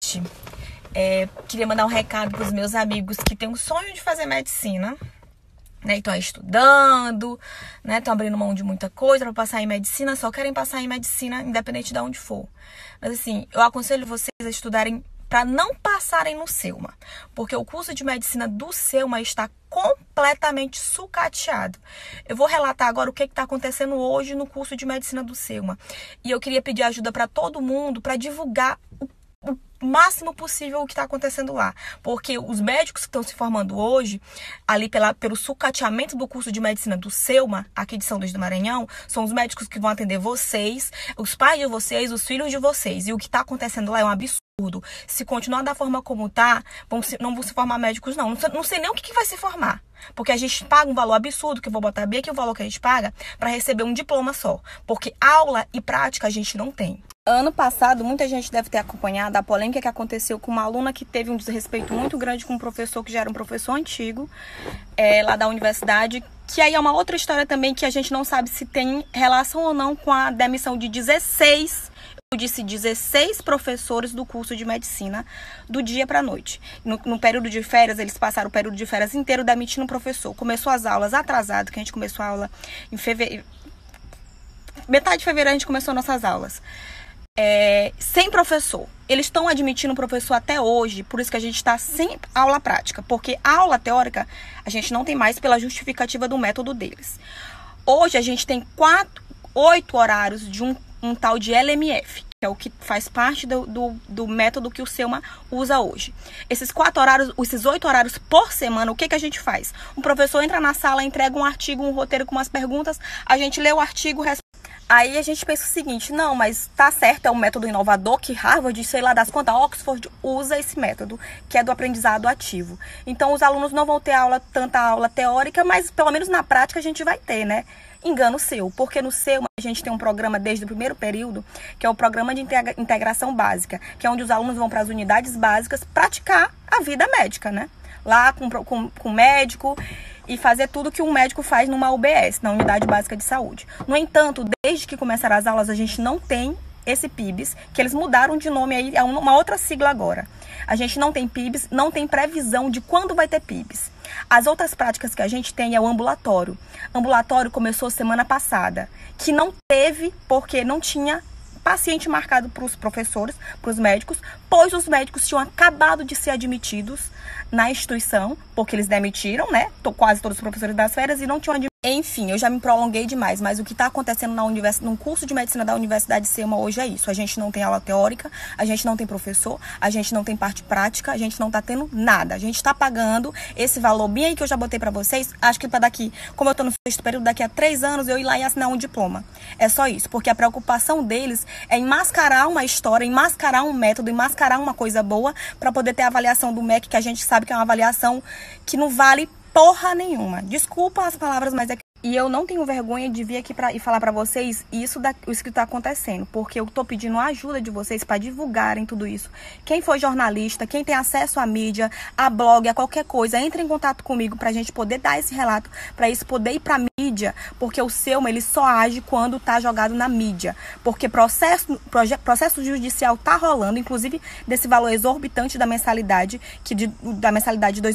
Queria mandar um recado para os meus amigos que têm um sonho de fazer medicina, né? Estão estudando, né? Estão abrindo mão de muita coisa para passar em medicina, só querem passar em medicina independente de onde for. Mas assim, eu aconselho vocês a estudarem para não passarem no Selma, porque o curso de medicina do Selma está completamente sucateado. Eu vou relatar agora o que está acontecendo hoje no curso de medicina do Selma. E eu queria pedir ajuda para todo mundo para divulgar o máximo possível o que está acontecendo lá. Porque os médicos que estão se formando hoje, ali pelo sucateamento do curso de medicina do Selma, aqui de São Luís do Maranhão, são os médicos que vão atender vocês, os pais de vocês, os filhos de vocês. E o que está acontecendo lá é um absurdo. Se continuar da forma como está, não vão se formar médicos, não. Não sei nem o que vai se formar. Porque a gente paga um valor absurdo, que eu vou botar bem aqui o valor que a gente paga, para receber um diploma só. Porque aula e prática a gente não tem. Ano passado, muita gente deve ter acompanhado a polêmica que aconteceu com uma aluna que teve um desrespeito muito grande com um professor que já era um professor antigo, lá da universidade, que aí é uma outra história também que a gente não sabe se tem relação ou não com a demissão de 16 professores do curso de medicina do dia para a noite. No período de férias, eles passaram o período de férias inteiro demitindo o professor. Começou as aulas atrasado, que a gente começou a aula em fevereiro. Metade de fevereiro a gente começou nossas aulas. Sem professor. Eles estão admitindo o professor até hoje, por isso que a gente está sem aula prática, porque a aula teórica a gente não tem mais pela justificativa do método deles. Hoje a gente tem 8 horários de um tal de LMF, que é o que faz parte do método que o Selma usa hoje. Esses 8 horários por semana, o que a gente faz? Um professor entra na sala, entrega um artigo, um roteiro com umas perguntas, a gente lê o artigo, aí a gente pensa o seguinte, não, mas tá certo, é um método inovador que Harvard, sei lá das quantas, Oxford usa esse método, que é do aprendizado ativo. Então os alunos não vão ter tanta aula teórica, mas pelo menos na prática a gente vai ter, né? Engano seu, porque no seu a gente tem um programa desde o primeiro período, que é o programa de integração básica, que é onde os alunos vão para as unidades básicas praticar a vida médica, né? Lá com o médico e fazer tudo que um médico faz numa UBS, na Unidade Básica de Saúde. No entanto, desde que começaram as aulas, a gente não tem esse PIBS, que eles mudaram de nome aí, é uma outra sigla agora. A gente não tem PIBS, não tem previsão de quando vai ter PIBS. As outras práticas que a gente tem é o ambulatório. Ambulatório começou semana passada, que não teve porque não tinha paciente marcado para os professores, para os médicos, pois os médicos tinham acabado de ser admitidos na instituição, porque eles demitiram, né? Quase todos os professores das férias e não tinham admitido. Enfim, eu já me prolonguei demais, mas o que está acontecendo no curso de medicina da Universidade de Selma hoje é isso. A gente não tem aula teórica, a gente não tem professor, a gente não tem parte prática, a gente não está tendo nada. A gente está pagando esse valor bem aí que eu já botei para vocês. Acho que para daqui, como eu estou no 6º período, daqui a 3 anos eu ir lá e assinar um diploma. É só isso, porque a preocupação deles é mascarar uma história, mascarar um método, mascarar uma coisa boa para poder ter a avaliação do MEC, que a gente sabe que é uma avaliação que não vale porra nenhuma. Desculpa as palavras, mas é que... E eu não tenho vergonha de vir aqui e falar pra vocês isso que tá acontecendo, porque eu tô pedindo a ajuda de vocês para divulgarem tudo isso. Quem for jornalista, quem tem acesso à mídia, a blog, a qualquer coisa, entre em contato comigo pra gente poder dar esse relato, pra isso poder ir pra mídia, porque o Selma, ele só age quando tá jogado na mídia, porque processo judicial tá rolando, inclusive desse valor exorbitante da mensalidade, da mensalidade de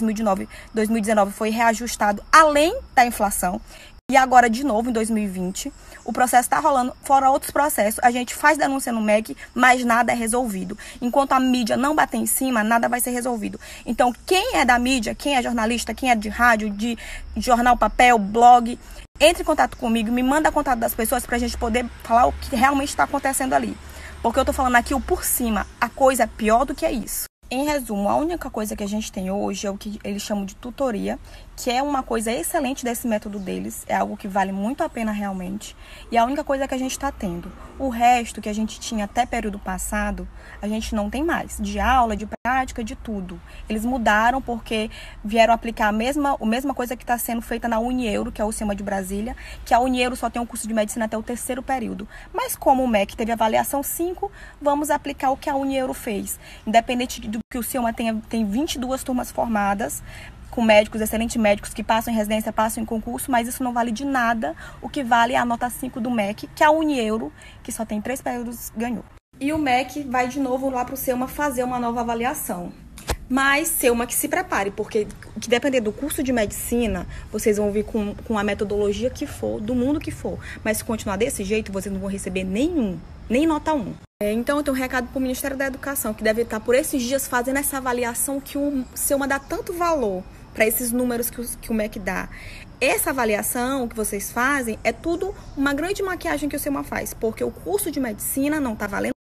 2019 foi reajustado além da inflação. E agora, de novo, em 2020, o processo está rolando, fora outros processos. A gente faz denúncia no MEC, mas nada é resolvido. Enquanto a mídia não bater em cima, nada vai ser resolvido. Então, quem é da mídia, quem é jornalista, quem é de rádio, de jornal, papel, blog, entre em contato comigo, me manda contato das pessoas para a gente poder falar o que realmente está acontecendo ali. Porque eu estou falando aqui o por cima, a coisa é pior do que é isso. Em resumo, a única coisa que a gente tem hoje é o que eles chamam de tutoria, que é uma coisa excelente desse método deles, é algo que vale muito a pena realmente, e a única coisa que a gente está tendo. O resto que a gente tinha até período passado, a gente não tem mais, de aula, de prática, de tudo. Eles mudaram porque vieram aplicar a mesma coisa que está sendo feita na Unieuro, que é o Selma de Brasília, que a Unieuro só tem um curso de medicina até o 3º período. Mas como o MEC teve avaliação 5, vamos aplicar o que a Unieuro fez. Independente do que o Selma tem 22 turmas formadas, com médicos, excelentes médicos que passam em residência, passam em concurso, mas isso não vale de nada. O que vale é a nota 5 do MEC, que a Unieuro, que só tem 3 períodos, ganhou. E o MEC vai de novo lá para o Selma fazer uma nova avaliação. Mas Selma que se prepare, porque que depender do curso de medicina, vocês vão vir com a metodologia que for, do mundo que for. Mas se continuar desse jeito, vocês não vão receber nem nota 1. Então eu tenho um recado para o Ministério da Educação, que deve estar por esses dias fazendo essa avaliação que o Selma dá tanto valor para esses números que o MEC dá. Essa avaliação que vocês fazem é tudo uma grande maquiagem que o Selma faz, porque o curso de medicina não está valendo